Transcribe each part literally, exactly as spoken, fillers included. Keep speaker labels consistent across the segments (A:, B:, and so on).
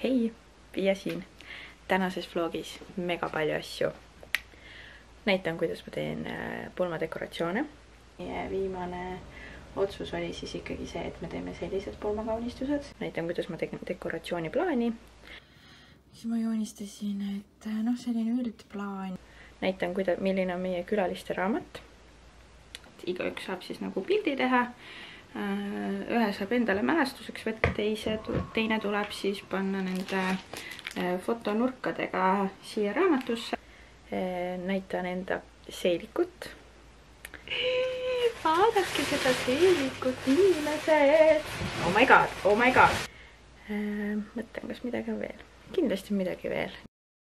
A: Hei, Pia siin. Tänases vlogis mega palju asju. Näitan, kuidas ma teen pulmadekoratsioone. Meie viimane otsus oli siis ikkagi see, et me teeme sellised pulmakaunistused. Näitan, kuidas ma tegin dekoratsiooniplaani. Siis ma joonistasin, et noh, selline üldplaan. Näitan, kuida, milline on meie külaliste raamat. Igaüks saab siis nagu pildi teha. Ühe saab endale mälestuseks võtta, teise, teine tuleb siis panna nende fotonurkadega siia raamatusse. Näitan enda seelikut. Vaadake seda seelikut, inimesed! Oh my god, oh my god! Mõtlen, kas midagi on veel. Kindlasti midagi veel.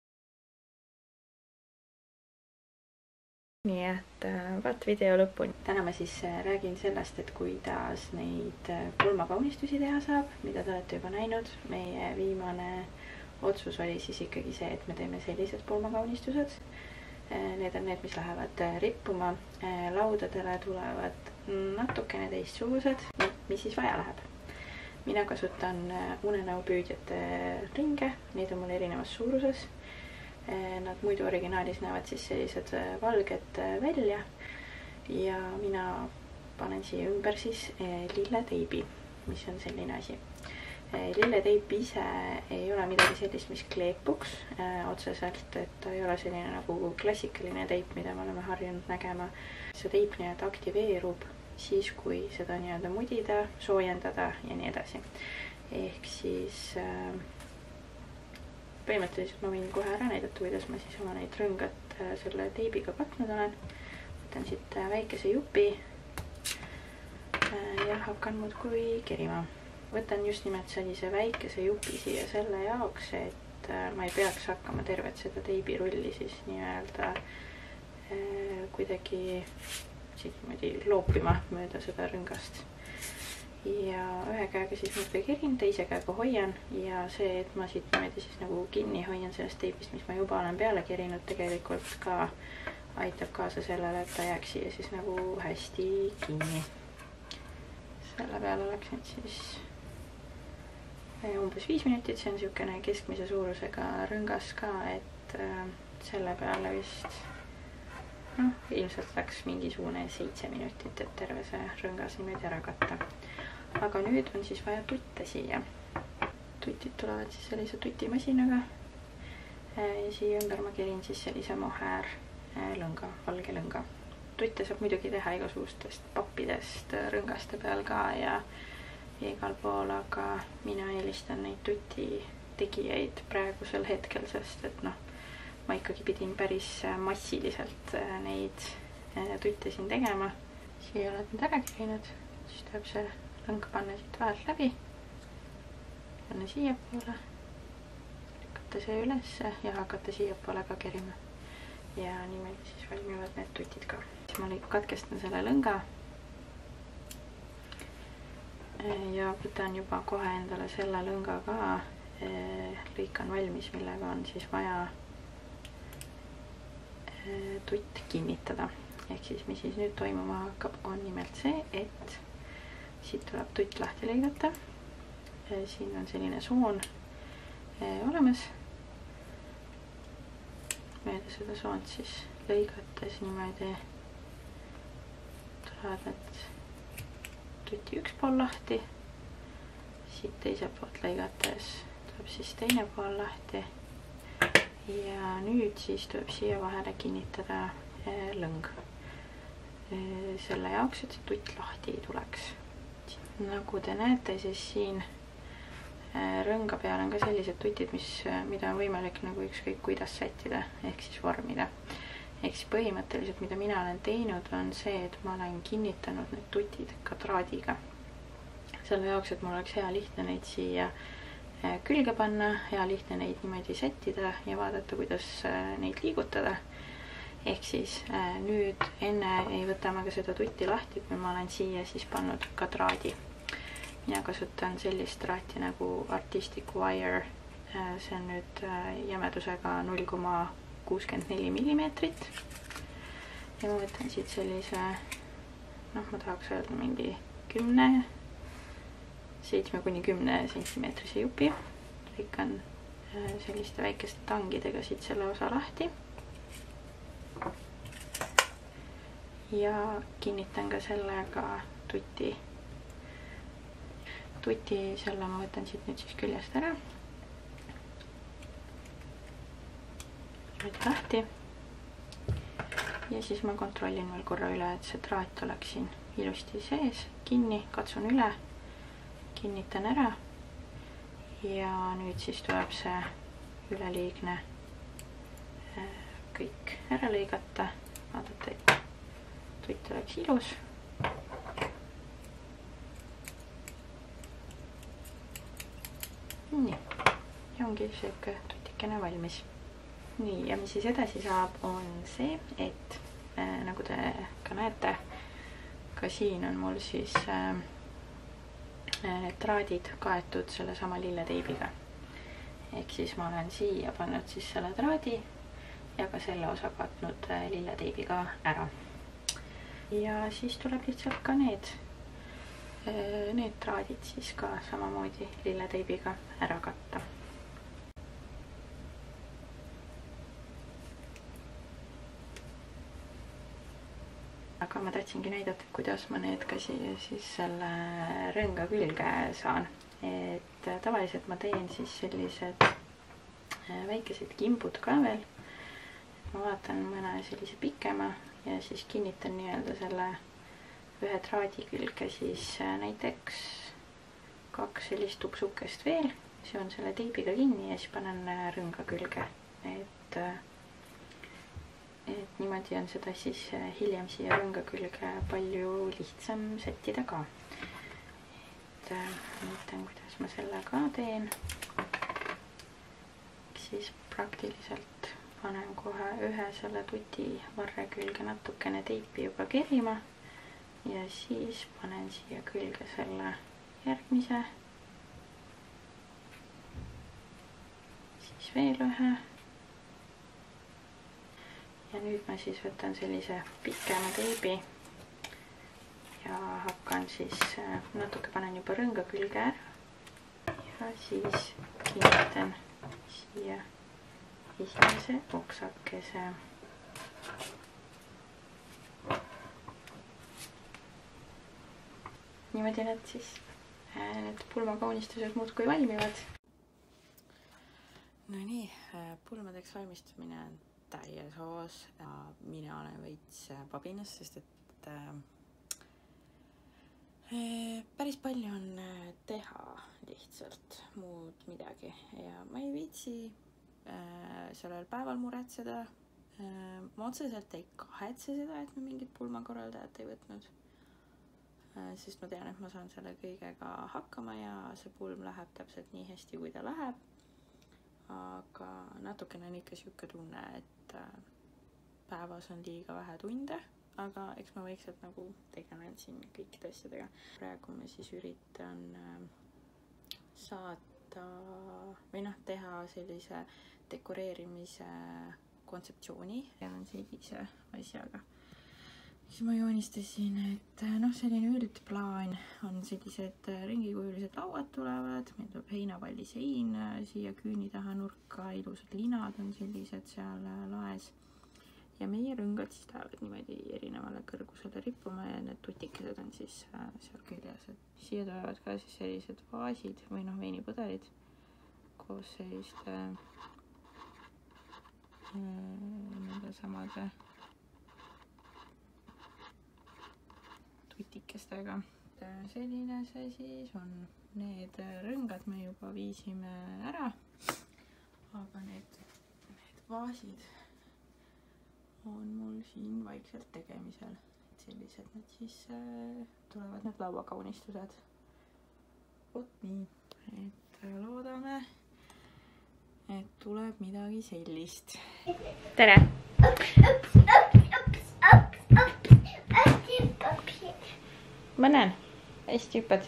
A: Nii et vaat video lõpuni. Täna ma siis räägin sellest, et kuidas neid pulmakaunistusi teha saab, mida te olete juba näinud. Meie viimane otsus oli siis ikkagi see, et me teeme sellised pulmakaunistused. Need on need, mis lähevad rippuma. Laudadele tulevad natukene teistsugused. Mis siis vaja läheb? Mina kasutan unenäopüüdjate ringe. Neid on mul erinevas suuruses. Nad muidu originaalis näevad siis sellised valged välja ja mina panen siia ümber siis lilleteibi, mis on selline asi. Lilleteip ise ei ole midagi sellist, mis kleepuks otseselt, et ta ei ole selline nagu klassikaline teip, mida me oleme harjunud nägema. See teip nii-öelda aktiveerub siis, kui seda nii-öelda mudida, soojendada ja nii edasi. Ehk siis põhimõtteliselt ma võin kohe ära näidata, kuidas ma siis oma neid rõngat selle teibiga katnud olen. Võtan siit väikese jupi ja hakkan muudkui kerima. Võtan just nimelt sellise väikese jupi siia selle jaoks, et ma ei peaks hakkama tervet seda teibirulli siis nii-öelda kuidagi siit niimoodi loopima mööda seda rõngast. Ja ühe käega siis muudkui kerin, teise käega hoian ja see, et ma siit niimoodi siis nagu kinni hoian sellest teipist, mis ma juba olen peale kerinud, tegelikult ka aitab kaasa sellele, et ta jääks siia siis nagu hästi kinni. Selle peale läks nüüd siis umbes viis minutit, see on niisugune keskmise suurusega rõngas ka, et selle peale vist noh, ilmselt läks mingisugune seitse minutit, et terve see rõngas niimoodi ära katta. Aga nüüd on siis vaja tutte siia. Tutid tulevad siis sellise tutimasinaga. Ja siia ümber ma kerin siis sellise mohair lõnga, valge lõnga. Tutte saab muidugi teha igasugustest pappidest rõngaste peal ka ja igal pool, aga mina eelistan neid tuti tegijaid praegusel hetkel, sest et noh, ma ikkagi pidin päris massiliselt neid tutte siin tegema. Siia oled nüüd ära kerinud, siis tuleb see lõng panna siit vahelt läbi, panna siia poole, lükata see üles ja hakata siia poole ka kerima. Ja niimoodi siis valmivad need tutid ka. Siis ma katkestan selle lõnga ja võtan juba kohe endale selle lõnga ka, lõikan valmis, millega on siis vaja tutt kinnitada. Ehk siis, mis siis nüüd toimuma hakkab, on nimelt see, et siit tuleb tutt lahti lõigata. Siin on selline soon olemas. Mööda seda soont siis lõigates niimoodi tulevad need tuti üks pool lahti. Siit teise poolt lõigates tuleb siis teine pool lahti. Ja nüüd siis tuleb siia vahele kinnitada lõng. Selle jaoks, et see tutt lahti ei tuleks. Nagu te näete, siis siin rõnga peal on ka sellised tutid, mis, mida on võimalik nagu ükskõik kuidas sättida, ehk siis vormida. Ehk siis põhimõtteliselt, mida mina olen teinud, on see, et ma olen kinnitanud need tutid ka traadiga. Selle jaoks, et mul oleks hea lihtne neid siia külge panna, hea lihtne neid niimoodi sättida ja vaadata, kuidas neid liigutada. Ehk siis nüüd enne ei võta ma ka seda tutti lahti, kui ma olen siia siis pannud ka traadi. Mina kasutan sellist traati nagu Artistic Wire. See on nüüd jämedusega null koma kuuskümmend neli millimeetrit. Ja ma võtan siit sellise, noh ma tahaks öelda mingi kümne, seitsme kuni kümne sentimeetrise jupi. Lõikan selliste väikeste tangidega siit selle osa lahti. Ja kinnitan ka sellega tuti. Tuti selle ma võtan siit nüüd siis küljest ära. Nüüd lahti. Ja siis ma kontrollin veel korra üle, et see traat oleks siin ilusti sees, kinni, katsun üle, kinnitan ära. Ja nüüd siis tuleb see üleliigne kõik ära lõigata, vaadata, et tutt oleks ilus. Nii, ja ongi selline tutikene valmis. Nii, ja mis siis edasi saab, on see, et äh, nagu te ka näete, ka siin on mul siis äh, traadid kaetud selle sama lilleteibiga. Ehk siis ma olen siia pannud siis selle traadi ja ka selle osa katnud äh, lilleteibiga ära. Ja siis tuleb lihtsalt ka need, äh, need traadid siis ka samamoodi lilleteibiga ära katta. Aga ma tahtsingi näidata, kuidas ma need ka siis selle rõnga külge saan. Et tavaliselt ma teen siis sellised väikesed kimbud ka veel. Ma vaatan mõne sellise pikema ja siis kinnitan nii-öelda selle ühe traadi külge siis näiteks kaks sellist tupsukest veel. See on selle teibiga kinni ja siis panen rõnga külge. Et Et niimoodi on seda siis hiljem siia rõnga külge palju lihtsam settida ka. Et mõtlen, kuidas ma selle ka teen. Siis praktiliselt panen kohe ühe selle tuti varre külge natukene teipi juba kerima. Ja siis panen siia külge selle järgmise. Siis veel ühe. Ja nüüd ma siis võtan sellise pikema teibi ja hakkan siis natuke panen juba rõnga külge ära ja siis kinnitan siia esimese oksakese. Niimoodi need siis need pulmakaunistused muudkui valmivad. No nii, pulmadeks valmistamine on täies hoos. Mina olen veits pabinas, sest et äh, päris palju on teha lihtsalt muud midagi ja ma ei viitsi äh, sellel päeval muretseda. Äh, ma otseselt ei kahetse seda, et ma mingit pulmakorraldajat ei võtnud, äh, sest ma tean, et ma saan selle kõigega hakkama ja see pulm läheb täpselt nii hästi, kui ta läheb. Aga natukene on ikka siuke tunne, et päevas on liiga vähe tunde, aga eks ma vaikselt nagu tegelen siin kõikide asjadega. Praegu ma siis üritan saata või noh, teha sellise dekoreerimise kontseptsiooni ja on sellise asjaga. Siis ma joonistasin, et noh, selline üldplaan on sellised ringikujulised lauad tulevad, meil tuleb heinapalli sein siia küüni taha nurka, ilusad linad on sellised seal laes ja meie rõngad siis lähevad niimoodi erinevale kõrgusele rippuma ja need tutikesed on siis seal küljes. Siia tulevad ka siis sellised vaasid või noh, veinipõdelid koos selliste nende samade tutikestega. Selline see siis on. Need rõngad me juba viisime ära, aga need, need vaasid on mul siin vaikselt tegemisel. Sellised need siis äh, tulevad need lauakaunistused. Vot nii, et loodame, et tuleb midagi sellist. Tere! Ma näen, hästi hüppad.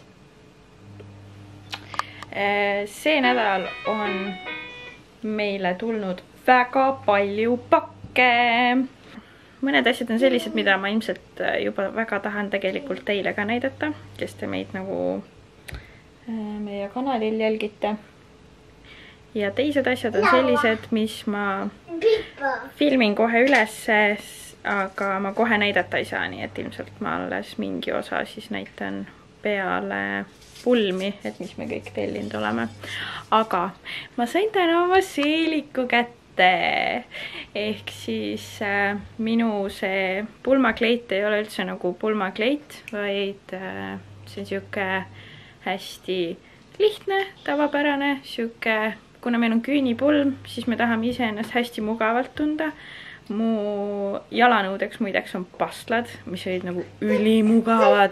A: See nädal on meile tulnud väga palju pakke. Mõned asjad on sellised, mida ma ilmselt juba väga tahan tegelikult teile ka näidata, kes te meid nagu meie kanalil jälgite. ja teised asjad on sellised, mis ma filmin kohe ülesse, aga ma kohe näidata ei saa, nii et ilmselt ma alles mingi osa siis näitan peale pulmi, et mis me kõik tellinud oleme. Aga ma sain täna oma seeliku kätte. Ehk siis äh, minu see pulmakleit ei ole üldse nagu pulmakleit, vaid äh, see on siuke hästi lihtne, tavapärane, siuke, kuna meil on küünipulm, siis me tahame ise ennast hästi mugavalt tunda. Mu jalanõudeks muideks on pastlad, mis olid nagu ülimugavad.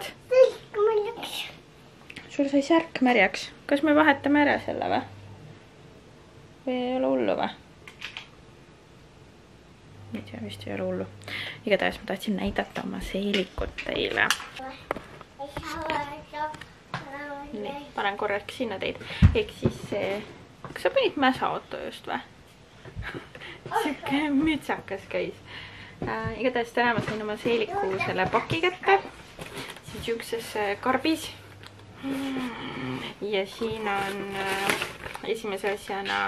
A: Sul sai särk märjaks. Kas me vahetame ära selle või? Või ei ole hullu või? Ei tea, vist ei ole hullu. Igatahes ma tahtsin näidata oma seelikut teile. Nii, panen korraks sinna teid. Ehk siis see... Kas sa panid mäsaauto just või? Siuke mütsakas käis. Äh, igatahes täna ma sain oma seeliku selle paki kätte. Siin siukses karbis. Ja siin on äh, esimese asjana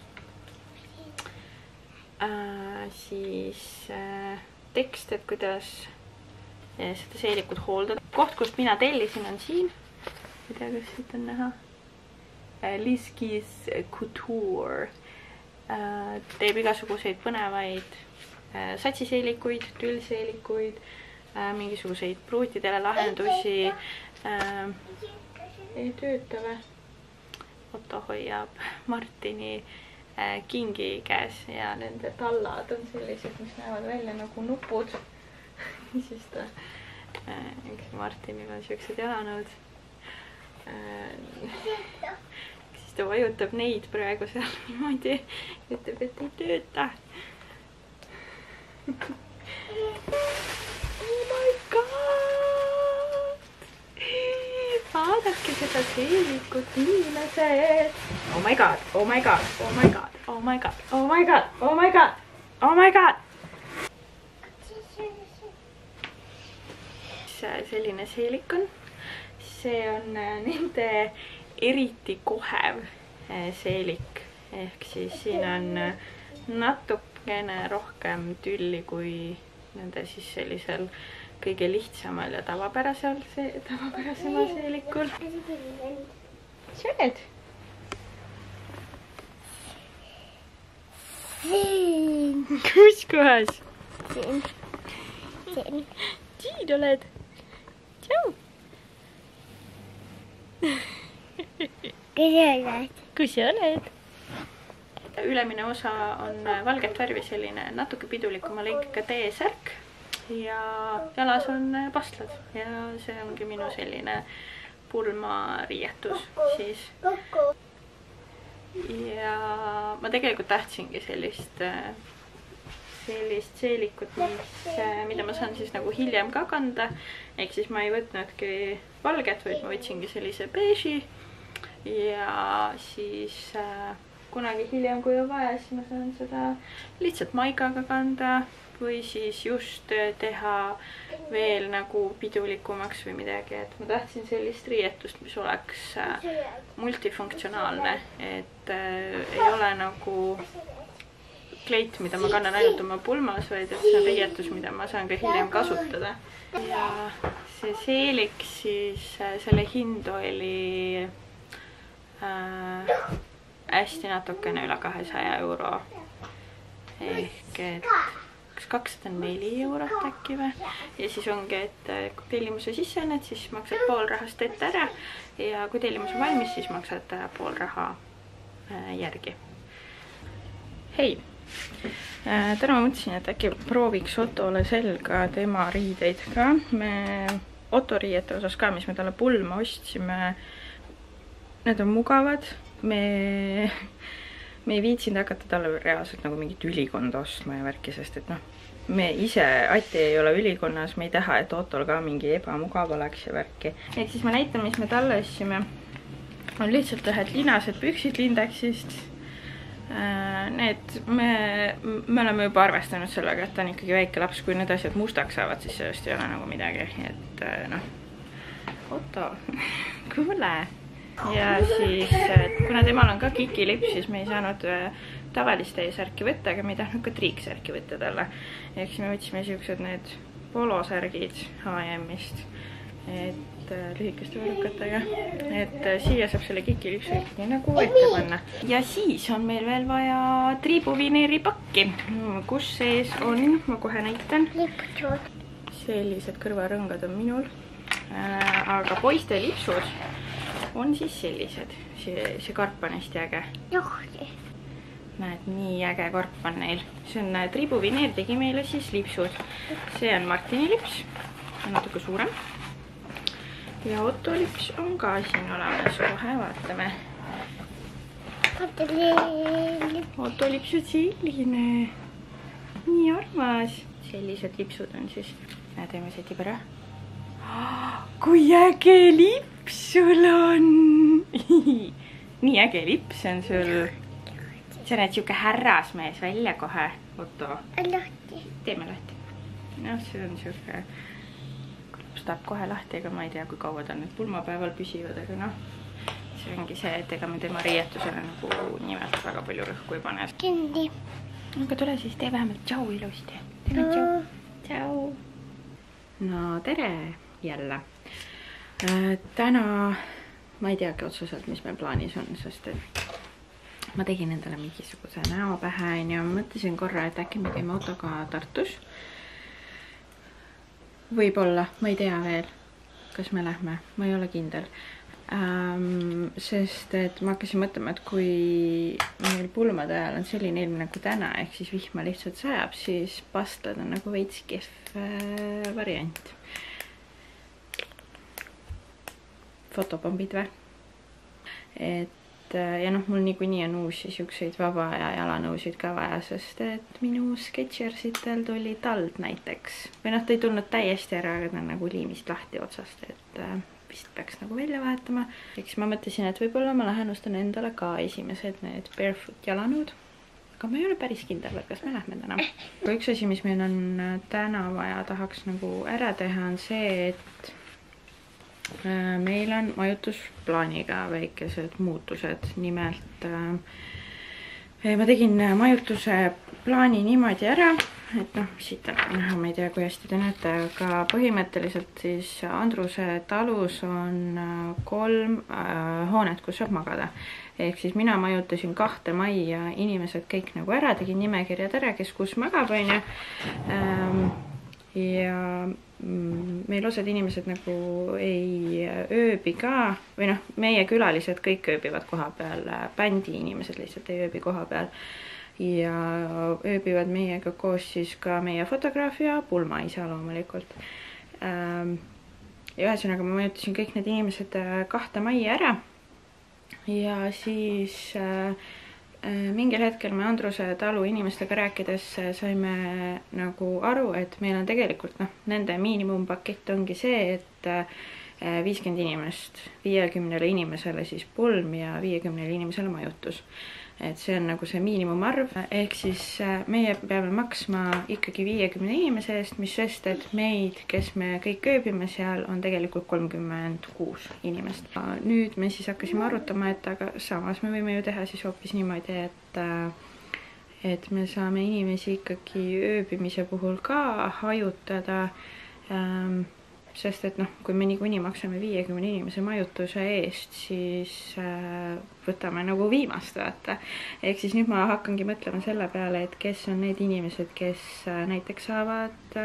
A: äh, siis äh, tekst, et kuidas äh, seda seelikut hooldada. Koht, kust mina tellisin, on siin. Ei tea, kas siit on näha. Äh, Liskis Couture. Äh, teeb igasuguseid põnevaid äh, satsiseelikuid, tüllseelikuid, äh, mingisuguseid pruutidele lahendusi. Äh, ei tööta või? Otto hoiab Martini äh, kingi käes ja nende tallad on sellised, mis näevad välja nagu nupud. Siis ta, äh, Martinil on siuksed jalanõud. Äh, ta vajutab neid praegu seal niimoodi, ütleb, et ei tööta. Oh my god! Vaadake seda seelikut, inimesed! Oh my god, oh my god, oh my god, oh my god, oh my god, oh my god, oh my god! Selline seelik on. See on nende eriti kohev seelik, ehk siis siin on natukene rohkem tülli kui nende siis sellisel kõige lihtsamal ja tavapärasel see, tavapärasemal seelikul. Sööd? Kus kohas? Siin. Siin. Siin oled? Tšau!
B: Kus sa oled?
A: Kus sa oled? Ülemine osa on valget värvi, selline natuke pidulikuma lõikega T-särk ja jalas on pastlad ja see ongi minu selline pulmariietus siis. Ja ma tegelikult tahtsingi sellist, sellist seelikut, mis, mida ma saan siis nagu hiljem ka kanda. Ehk siis ma ei võtnudki valget, vaid ma võtsingi sellise beeži. Ja siis äh, kunagi hiljem, kui on vaja, siis ma saan seda lihtsalt maigaga kanda või siis just teha veel nagu pidulikumaks või midagi. Et ma tahtsin sellist riietust, mis oleks äh, multifunktsionaalne, et äh, ei ole nagu kleit, mida ma kannan ainult oma pulmas, vaid et see on riietus, mida ma saan ka hiljem kasutada. Ja see seelik siis, äh, selle hind oli Äh, hästi natukene üle kahesaja euro ehk et kas kakssada neli eurot äkki või ja siis ongi, et kui tellimuse sisse annad, siis maksad pool rahast ette ära ja kui tellimus on valmis, siis maksad pool raha äh, järgi. Hei, äh, täna ma mõtlesin, et äkki prooviks Ottole selga tema riideid ka. Me Otto riiete osas ka, mis me talle pulma ostsime, need on mugavad. Me, me ei viitsinud hakata talle reaalselt nagu mingit ülikonda ostma ja värki, sest et noh, me ise, Ati ei ole ülikonnas, me ei taha, et Ottol ka mingi ebamugav oleks ja värki. Ehk siis ma näitan, mis me talle ostsime. On lihtsalt ühed linased püksid Lindexist. Need, me, me oleme juba arvestanud sellega, et ta on ikkagi väike laps, kui need asjad mustaks saavad, siis sellest ei ole nagu midagi. Et noh, Otto, kuule. ja siis kuna temal on ka kikilips, siis me ei saanud tavalist eesärki võtta, aga me ei tahtnud ka triiksärki võtta talle. Ehk siis me võtsime siuksed need polosärgid H and M-ist, et lühikeste võlukatega, et siia saab selle kikilipsu ikkagi nagu ette panna. Ja siis on meil veel vaja triibuvineeripakki, kus sees on, ma kohe näitan, sellised kõrvarõngad on minul, aga poiste lipsud on siis sellised. See, see karp on hästi äge. Näed, nii äge karp on neil. See on triibuvineer, tegi meile siis lipsud. See on Martini lips, natuke suurem. Ja Otto lips on ka siin olemas, kohe vaatame. Otto lips on selline. Nii armas. Sellised lipsud on siis. Näed, me setib ära. Kui äge lips sul on! Nii äge lips on sul. Sa näed siuke härrasmees välja kohe, Otto. Teeme lahti. No, see on siuke... Tahab kohe lahti, aga ma ei tea, kui kaua ta nüüd pulmapäeval püsivad, aga noh, see ongi see, et ega me tema riietusele nagu nimelt väga palju rõhku ei pane. Kindi. Aga tule siis, tee vähemalt tšau ilusti. Teeme tšau. Tšau. No tere jälle. Täna ma ei teagi otseselt, mis meil plaanis on, sest et ma tegin endale mingisuguse näo pähe ja mõtlesin korra, et äkki me käime autoga Tartus. Võib-olla, ma ei tea veel, kas me lähme, ma ei ole kindel. Ähm, sest et ma hakkasin mõtlema, et kui meil pulmade ajal on selline ilm nagu täna, ehk siis vihma lihtsalt sajab, siis pastlad on nagu veits kehv äh, variant. Fotopombid või? Et ja noh, mul niikuinii on uusi siukseid vaba ja jalanõusid ka vaja, sest et minu Sketchersitel tuli tald näiteks. Või noh, ta ei tulnud täiesti ära, aga ta on nagu liimist lahti otsast, et vist peaks nagu välja vahetama. Eks ma mõtlesin, et võib-olla ma lähen ostan endale ka esimesed need barefoot jalanõud. Aga ma ei ole päris kindel, kas me lähme täna. Üks asi, mis meil on täna vaja tahaks nagu ära teha, on see, et meil on majutusplaaniga väikesed muutused. Nimelt ma tegin majutuse plaani niimoodi ära, et noh, siit on näha, ma ei tea, kui hästi te näete, aga põhimõtteliselt siis Andruse talus on kolm hoonet, kus saab magada. Ehk siis mina majutasin kahte majja, inimesed kõik nagu ära, tegin nimekirjad ära, kes kus magab, on ju. Ja meil osad inimesed nagu ei ööbi ka, või noh, meie külalised kõik ööbivad koha peal, bändi inimesed lihtsalt ei ööbi koha peal. Ja ööbivad meiega koos siis ka meie fotograaf ja pulmaisa loomulikult. Ja ühesõnaga ma mõjutasin kõik need inimesed kahte majja ära. Ja siis mingil hetkel me Andruse talu inimestega rääkides saime nagu aru, et meil on tegelikult noh, nende miinimumpakett ongi see, et viiskümmend inimest, viiekümnele inimesele siis pulm ja viiekümnele inimesele majutus. Et see on nagu see miinimumarv, ehk siis meie peame maksma ikkagi viiekümne inimese eest, mis sest, et meid, kes me kõik ööbime seal, on tegelikult kolmkümmend kuus inimest. Nüüd me siis hakkasime arutama, et aga samas me võime ju teha siis hoopis niimoodi, et, et me saame inimesi ikkagi ööbimise puhul ka hajutada, sest et noh, kui me niikuinii maksame viiekümne inimese majutuse eest, siis võtame nagu viimast, vaata. Ehk siis nüüd ma hakkangi mõtlema selle peale, et kes on need inimesed, kes näiteks saavad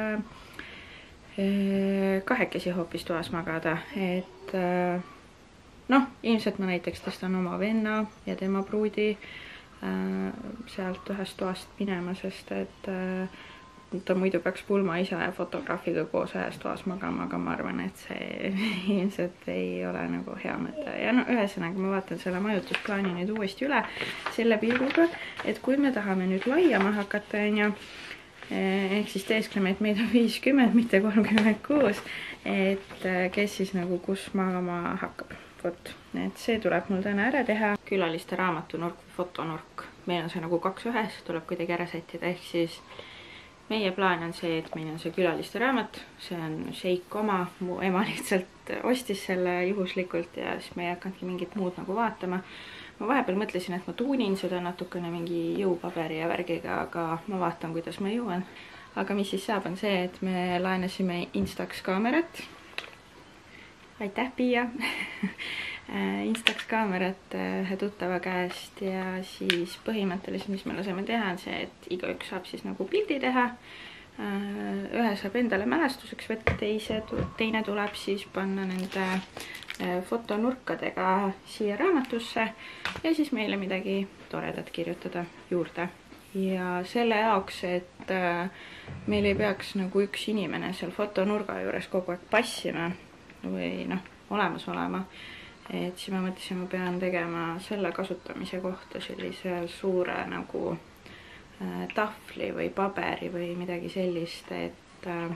A: kahekesi hoopis toas magada. Et noh, ilmselt ma näiteks tõstan oma venna ja tema pruudi sealt ühest toast minema, sest et ta muidu peaks pulmaisa ja fotograafiga koos ühes toas magama, aga ma arvan, et see ilmselt ei ole nagu hea mõte. Ja no ühesõnaga ma vaatan selle majutusplaani nüüd uuesti üle selle pilguga, et kui me tahame nüüd laiama hakata, on ju, ehk siis teeskleme, et meid on viiskümmend, mitte kolmkümmend kuus, et kes siis nagu kus magama hakkab. Vot, et see tuleb mul täna ära teha. Külaliste raamatunurk või fotonurk. Meil on see nagu kaks ühes, tuleb kuidagi ära sättida, ehk siis meie plaan on see, et meil on see külaliste raamat, see on Sheik oma, mu ema lihtsalt ostis selle juhuslikult ja siis me ei hakanudki mingit muud nagu vaatama. Ma vahepeal mõtlesin, et ma tuunin seda natukene mingi jõupaberi ja värgiga, aga ma vaatan, kuidas ma jõuan. Aga mis siis saab on see, et me laenasime Instax kaamerat. Aitäh, Piia! Instax kaamerat ühe tuttava käest ja siis põhimõtteliselt, mis me laseme teha, on see, et igaüks saab siis nagu pildi teha. Ühe saab endale mälestuseks võtta, teise, teine tuleb siis panna nende fotonurkadega siia raamatusse ja siis meile midagi toredat kirjutada juurde. Ja selle jaoks, et meil ei peaks nagu üks inimene seal fotonurga juures kogu aeg passima või noh, olemas olema. Et siis ma mõtlesin, ma pean tegema selle kasutamise kohta sellise suure nagu äh, tahvli või paberi või midagi sellist, et, äh,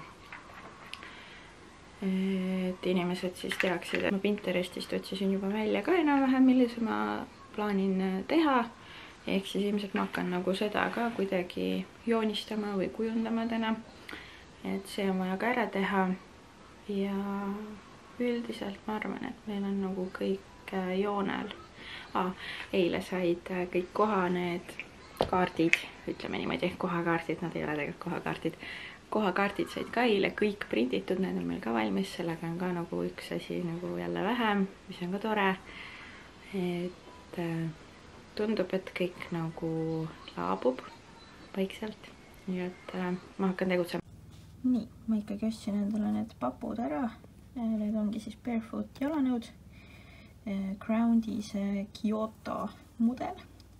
A: et inimesed siis teaksid. Ma Pinterestist otsisin juba välja ka enam-vähem, millise ma plaanin teha. Ehk siis ilmselt ma hakkan nagu seda ka kuidagi joonistama või kujundama täna. Et see on vaja ka ära teha ja üldiselt ma arvan, et meil on nagu kõik joonel. Ah, eile said kõik koha need kaardid, ütleme niimoodi, kohakaardid, nad ei ole tegelikult kohakaardid. Kohakaardid said ka eile kõik printitud, need on meil ka valmis, sellega on ka nagu üks asi nagu jälle vähem, mis on ka tore. Et tundub, et kõik nagu laabub vaikselt, nii et ma hakkan tegutsema. Nii, ma ikkagi ostsin endale need papud ära. Need ongi siis Barefoot jalanõud, Groundi see Kyoto mudel.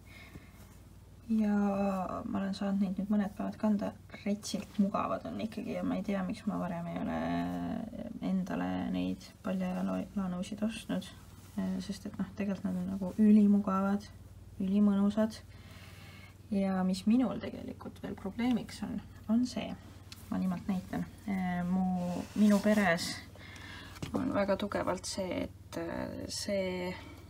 A: Ja ma olen saanud neid nüüd mõned päevad kanda, retsilt mugavad on ikkagi ja ma ei tea, miks ma varem ei ole endale neid paljajalanõusid ostnud, sest et noh, tegelikult nad on nagu ülimugavad, ülimõnusad. Ja mis minul tegelikult veel probleemiks on, on see, ma nimelt näitan, mu, minu peres on väga tugevalt see, et see,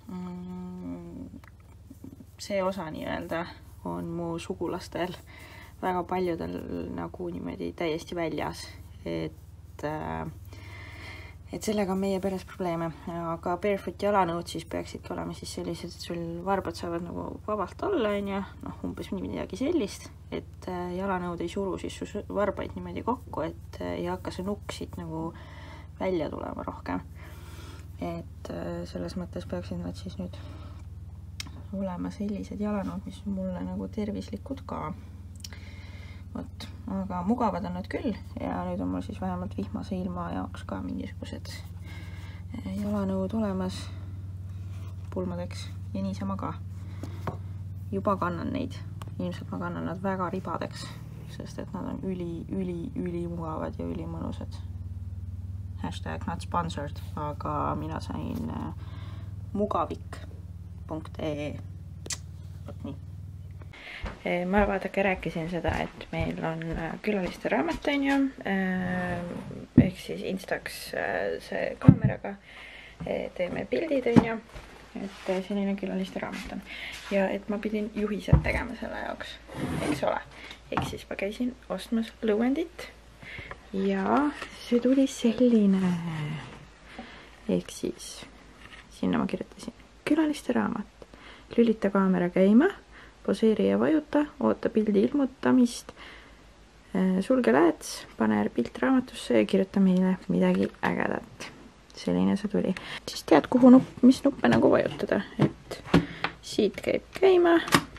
A: see osa nii-öelda on mu sugulastel väga paljudel nagu niimoodi täiesti väljas, et, et sellega on meie peres probleeme, aga Barefoot jalanõud siis peaksidki olema siis sellised, et sul varbad saavad nagu vabalt olla, on ja noh, umbes midagi sellist, et jalanõud ei suru siis su varbaid niimoodi kokku, et ei hakka see nukk siit nagu välja tulema rohkem. Et selles mõttes peaksid nad siis nüüd olema sellised jalanõud, mis mulle nagu tervislikud ka. Võt, aga mugavad on nad küll ja nüüd on mul siis vähemalt vihmase ilma jaoks ka mingisugused jalanõud olemas pulmadeks ja niisama ka. Juba kannan neid. Ilmselt ma kannan nad väga ribadeks, sest et nad on üli, üli, üli mugavad ja üli mõnusad. Hashtag not sponsored, aga mina sain mugavik punkt ee. Võt nii. Ma vaadake rääkisin seda, et meil on külaliste raamat, on ju, ehk siis Instax see kaameraga teeme pildid, on ju, et selline külaliste raamat on. Ja et ma pidin juhised tegema selle jaoks, eks ole. Ehk siis ma käisin ostmas lõuendit. Ja see tuli selline, ehk siis sinna ma kirjutasin külaliste raamat, lülita kaamera käima, poseeri ja vajuta, oota pildi ilmutamist, sulge lääts, pane pilt raamatusse ja kirjuta meile midagi ägedat. Selline see tuli. Siis tead, kuhu nupp, mis nuppe nagu vajutada, et siit käib käima.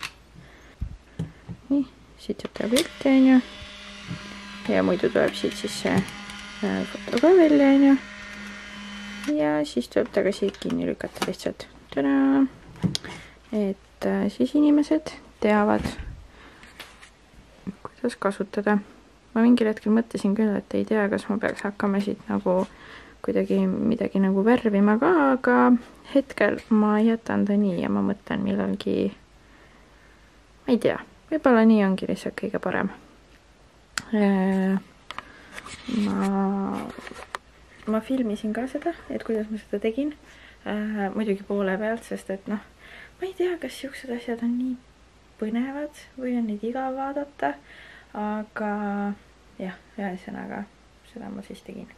A: Nii, siit saab teha pilti, on ju. Ja muidu tuleb siit siis see foto ka välja, on ju. Ja siis tuleb tagasi kinni lükata lihtsalt. Tada! Et siis inimesed teavad, kuidas kasutada. Ma mingil hetkel mõtlesin küll, et ei tea, kas ma peaks hakkama siit nagu kuidagi midagi nagu värvima ka, aga hetkel ma jätan ta nii ja ma mõtlen millalgi, ma ei tea, võib-olla nii ongi lihtsalt kõige parem. Ma, ma filmisin ka seda, et kuidas ma seda tegin, muidugi poole pealt, sest et noh, ma ei tea, kas siuksed asjad on nii põnevad või on neid igav vaadata, aga jah, ühesõnaga seda ma siis tegin.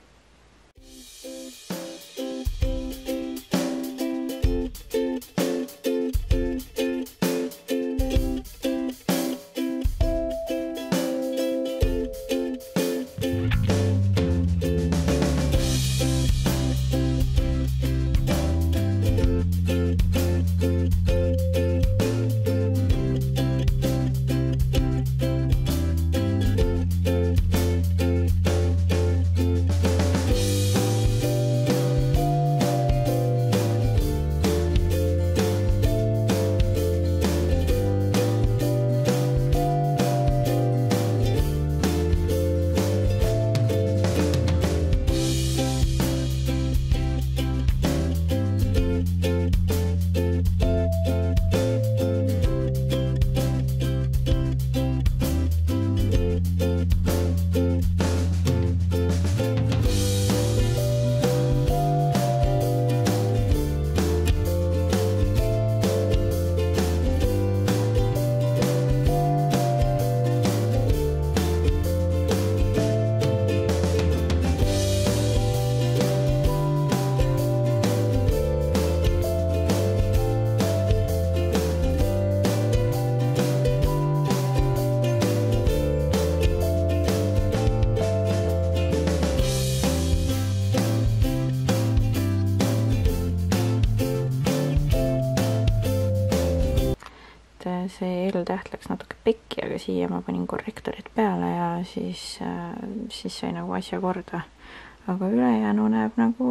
A: See eeltäht läks natuke pekki, aga siia ma panin korrektorid peale ja siis, siis sai nagu asja korda. Aga ülejäänu näeb nagu,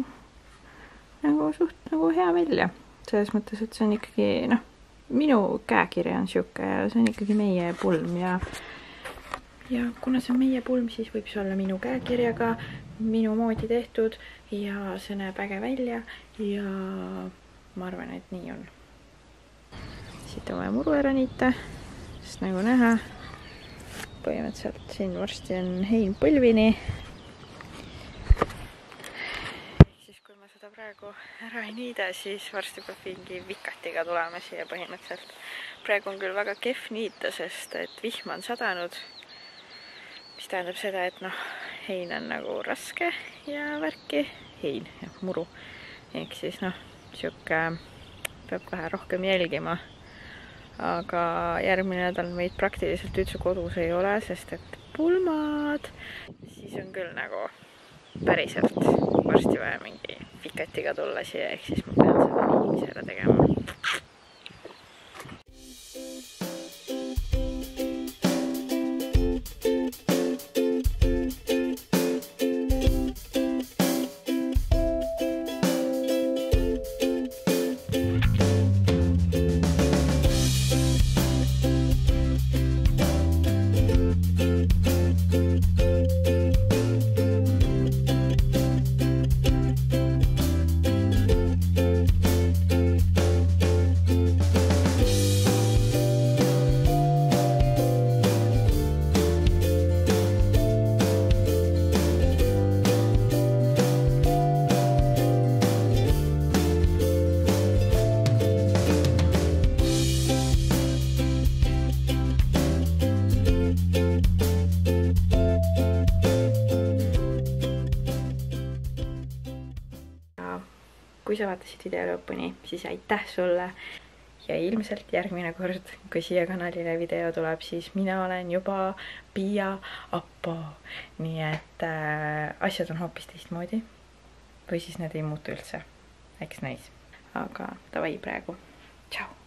A: nagu suht nagu hea välja. Selles mõttes, et see on ikkagi, noh, minu käekiri on siuke ja see on ikkagi meie pulm ja ja kuna see on meie pulm, siis võib see olla minu käekirjaga, minu moodi tehtud ja see näeb äge välja ja ma arvan, et nii on. Siit on vaja muru ära niita, sest nagu näha, põhimõtteliselt siin varsti on hein põlvini. Siis kui ma seda praegu ära ei niida, siis varsti peab mingi vikatiga tulema siia põhimõtteliselt. Praegu on küll väga kehv niita, sest et vihm on sadanud, mis tähendab seda, et noh, hein on nagu raske ja värki hein ja muru. Ehk siis noh, siuke peab vähe rohkem jälgima. Aga järgmine nädal meid praktiliselt üldse kodus ei ole, sest et pulmad, siis on küll nagu päriselt varsti vaja mingi vikatiga tulla siia, ehk siis ma pean seda niiviisi ära tegema. Kui sa vaatasid video lõpuni, siis aitäh sulle ja ilmselt järgmine kord, kui siia kanalile video tuleb, siis mina olen juba Piia Appo. Nii et äh, asjad on hoopis teistmoodi või siis need ei muutu üldse. Eks näis. Aga davai praegu. Tšau!